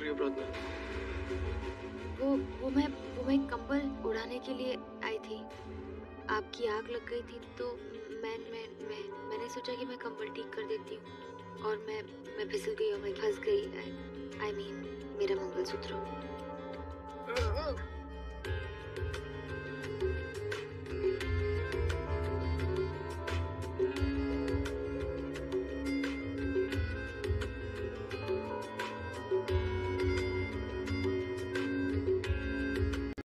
रही हो प्रार्थना? वो वो मैं कंबल उड़ाने के लिए आई थी। आपकी आग लग गई थी तो मैंने सोचा कि मैं कंबल ठीक कर देती हूँ और मैं फिसल गई और मैं फँस गई। आई मीन मेरा मंगलसूत्र।